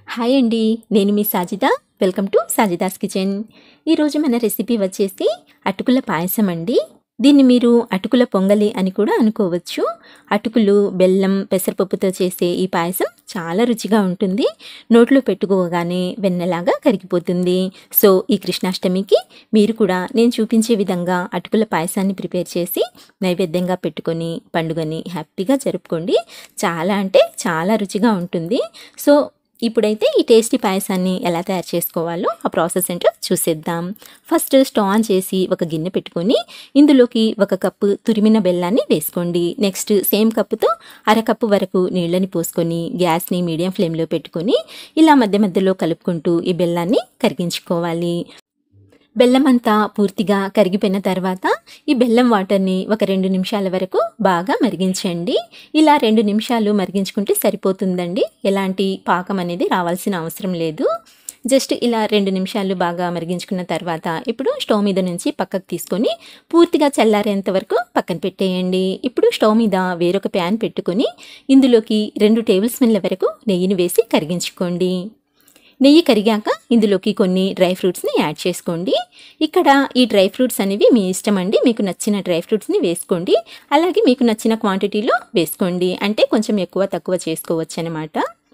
Hi అండి, నేను మీ Sajida. Welcome to Sajida's kitchen. ఈరోజు మన రెసిపీ వచ్చేసి అటుకుల పాయసం అండి. దీన్ని మీరు అటుకుల పొంగలి అని కూడా అనుకోవచ్చు. అటుకులు, బెల్లం, పెసరపప్పుతో చేసే ఈ పాయసం చాలా రుచిగా ఉంటుంది. నోట్లో పెట్టుకోగానే వెన్నలాగా కరిగిపోతుంది. సో ఈ కృష్ణాష్టమికి మీరు కూడా నేను చూపించే విధంగా అటుకుల పాయసాన్ని ప్రిపేర్ చేసి నైవేద్యంగా పెట్టుకొని పండుగని హ్యాపీగా జరుపుకోండి. చాలా అంటే చాలా రుచిగా ఉంటుంది. సో ఇప్పుడైతే ఈ టేస్టీ పాయసాన్ని ఎలా తయారు చేసుకోవాలో ఆ ప్రాసెస్ ఏంటో చూసేద్దాం. ఫస్ట్ స్టవ్ ఆన్ చేసి ఒక గిన్నె పెట్టుకొని ఇందులోకి 1 కప్పు తురిమిన బెల్లాన్ని వేసుకోండి. నెక్స్ట్ సేమ్ కప్పుతో 1/2 కప్పు వరకు నీళ్ళని పోసుకొని గ్యాస్ని మీడియం ఫ్లేమ్లో పెట్టుకొని ఇలా మధ్య మధ్యలో కలుపుకుంటూ ఈ బెల్లాన్ని కరిగించుకోవాలి. బెల్లం అంతా పూర్తిగా కరిగిపోయిన తర్వాత ఈ బెల్లం వాటర్ని ఒక 2 నిమిషాల వరకు బాగా మరిగించండి. ఇలా 2 నిమిషాలు మరిగించుకుంటే సరిపోతుందండి. ఎలాంటి పాకం అనేది రావాల్సిన అవసరం లేదు. జస్ట్ ఇలా 2 నిమిషాలు బాగా మరిగించుకున్న తర్వాత ఇప్పుడు స్టవ్ మీద నుంచి పక్కకు తీసుకొని పూర్తిగా చల్లారేంత వరకు పక్కన పెట్టేయండి. ఇప్పుడు స్టవ్ మీద వేరొక ప్యాన్ పెట్టుకొని ఇందులోకి 2 టేబుల్ స్పూన్ల వరకు నెయ్యిని వేసి కరిగించుకోండి. నెయ్యి కరిగాక ఇందులోకి కొన్ని డ్రై ఫ్రూట్స్ని యాడ్ చేసుకోండి. ఇక్కడ ఈ డ్రై ఫ్రూట్స్ అనేవి మీ ఇష్టం అండి. మీకు నచ్చిన డ్రై ఫ్రూట్స్ని వేసుకోండి. అలాగే మీకు నచ్చిన క్వాంటిటీలో వేసుకోండి. అంటే కొంచెం ఎక్కువ తక్కువ చేసుకోవచ్చు అనమాట.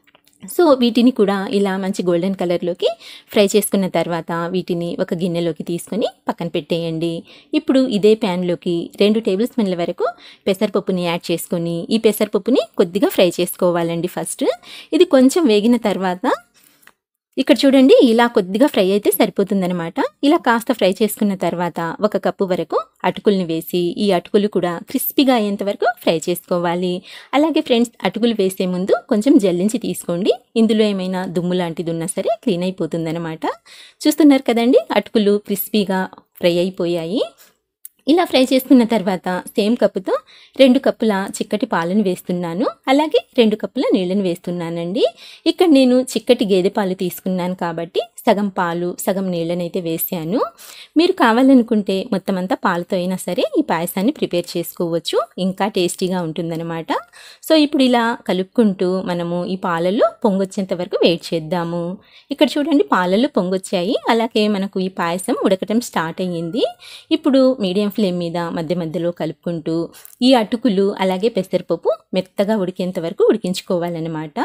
సో వీటిని కూడా ఇలా మంచి గోల్డెన్ కలర్లోకి ఫ్రై చేసుకున్న తర్వాత వీటిని ఒక గిన్నెలోకి తీసుకొని పక్కన పెట్టేయండి. ఇప్పుడు ఇదే ప్యాన్లోకి 2 టేబుల్ స్పూన్ల వరకు పెసరపప్పుని యాడ్ చేసుకొని ఈ పెసరపప్పుని కొద్దిగా ఫ్రై చేసుకోవాలండి. ఫస్ట్ ఇది కొంచెం వేగిన తర్వాత ఇక్కడ చూడండి, ఇలా కొద్దిగా ఫ్రై అయితే సరిపోతుందనమాట. ఇలా కాస్త ఫ్రై చేసుకున్న తర్వాత 1 కప్పు వరకు అటుకుల్ని వేసి ఈ అటుకులు కూడా క్రిస్పీగా అయ్యేంత వరకు ఫ్రై చేసుకోవాలి. అలాగే ఫ్రెండ్స్, అటుకులు వేసే ముందు కొంచెం జల్లించి తీసుకోండి. ఇందులో ఏమైనా దుమ్ము లాంటిది ఉన్నా సరే క్లీన్ అయిపోతుందనమాట. చూస్తున్నారు కదండి, అటుకులు క్రిస్పీగా ఫ్రై అయిపోయాయి. ఇలా ఫ్రై చేసుకున్న తర్వాత సేమ్ కప్పుతో 2 కప్పుల చిక్కటి పాలను వేస్తున్నాను. అలాగే 2 కప్పుల నీళ్ళని వేస్తున్నానండి. ఇక్కడ నేను చిక్కటి గేదె పాలు తీసుకున్నాను కాబట్టి సగం పాలు సగం నీళ్ళనైతే వేసాను. మీరు కావాలనుకుంటే మొత్తం అంతా పాలతో అయినా సరే ఈ పాయసాన్ని ప్రిపేర్ చేసుకోవచ్చు. ఇంకా టేస్టీగా ఉంటుందన్నమాట. సో ఇప్పుడు ఇలా కలుపుకుంటూ మనము ఈ పాలల్లో పొంగొచ్చేంత వరకు వెయిట్ చేద్దాము. ఇక్కడ చూడండి, పాలల్లో పొంగొచ్చాయి. అలాగే మనకు ఈ పాయసం ఉడకటం స్టార్ట్ అయ్యింది. ఇప్పుడు మీడియం ఫ్లేమ్ మీద మధ్య మధ్యలో కలుపుకుంటూ ఈ అటుకులు అలాగే పెసరపప్పు మెత్తగా ఉడికేంత వరకు ఉడికించుకోవాలన్నమాట.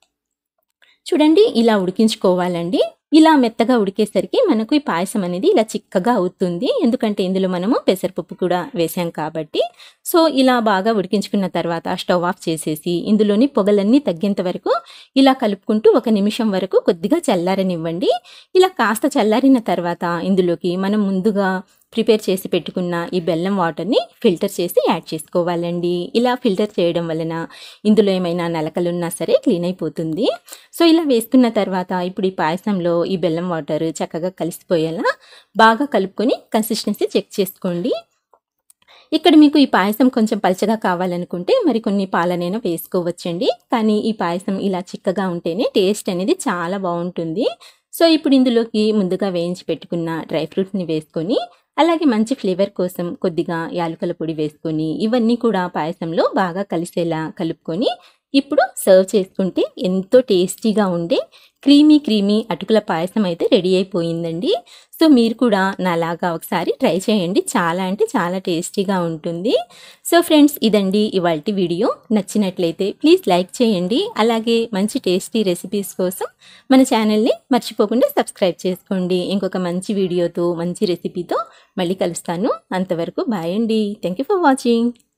చూడండి, ఇలా ఉడికించుకోవాలండి. ఇలా మెత్తగా ఉడికేసరికి మనకు ఈ పాయసం అనేది ఇలా చిక్కగా అవుతుంది. ఎందుకంటే ఇందులో మనము పెసరపప్పు కూడా వేసాం కాబట్టి. సో ఇలా బాగా ఉడికించుకున్న తర్వాత స్టవ్ ఆఫ్ చేసేసి ఇందులోని పొగలన్నీ తగ్గేంత వరకు ఇలా కలుపుకుంటూ 1 నిమిషం వరకు కొద్దిగా చల్లారనివ్వండి. ఇలా కాస్త చల్లారిన తర్వాత ఇందులోకి మనం ముందుగా ప్రిపేర్ చేసి పెట్టుకున్న ఈ బెల్లం వాటర్ని ఫిల్టర్ చేసి యాడ్ చేసుకోవాలండి. ఇలా ఫిల్టర్ చేయడం వలన ఇందులో ఏమైనా నలకలున్నా సరే క్లీన్ అయిపోతుంది. సో ఇలా వేసుకున్న తర్వాత ఇప్పుడు ఈ పాయసంలో ఈ బెల్లం వాటర్ చక్కగా కలిసిపోయేలా బాగా కలుపుకొని కన్సిస్టెన్సీ చెక్ చేసుకోండి. ఇక్కడ మీకు ఈ పాయసం కొంచెం పలచగా కావాలనుకుంటే మరికొన్ని పాలనైనా వేసుకోవచ్చండి. కానీ ఈ పాయసం ఇలా చిక్కగా ఉంటేనే టేస్ట్ అనేది చాలా బాగుంటుంది. సో ఇప్పుడు ఇందులోకి ముందుగా వేయించి పెట్టుకున్న డ్రై ఫ్రూట్స్ని వేసుకొని అలాగే మంచి ఫ్లేవర్ కోసం కొద్దిగా యాలకుల పొడి వేసుకొని ఇవన్నీ కూడా పాయసంలో బాగా కలిసేలా కలుపుకొని ఇప్పుడు సర్వ్ చేసుకుంటే ఎంతో టేస్టీగా ఉండే క్రీమీ అటుకుల పాయసం అయితే రెడీ అయిపోయిందండి. సో మీరు కూడా నాలాగా ఒకసారి ట్రై చేయండి. చాలా అంటే చాలా టేస్టీగా ఉంటుంది. సో ఫ్రెండ్స్, ఇదండి ఇవాల్టి వీడియో. నచ్చినట్లయితే ప్లీజ్ లైక్ చేయండి. అలాగే మంచి టేస్టీ రెసిపీస్ కోసం మన ఛానల్ని మర్చిపోకుండా సబ్స్క్రైబ్ చేసుకోండి. ఇంకొక మంచి వీడియోతో మంచి రెసిపీతో మళ్ళీ కలుస్తాను. అంతవరకు బాయ్ అండి. Thank you for watching.